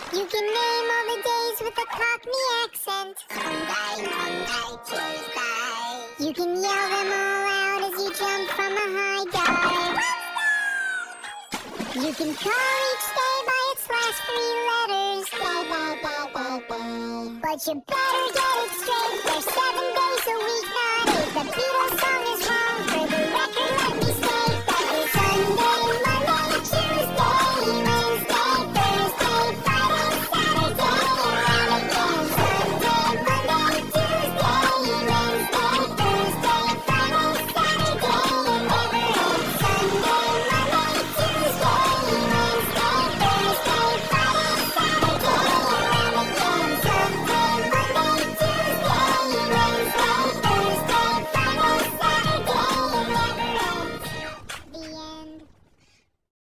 You can name all the days with a Cockney accent. Monday, Tuesday. You can yell them all out as you jump from a high dive. You can call each day by its last 3 letters. But you better get it straight. There's 7 days a week, not 8. The Beatles song is wrong. For the record, let me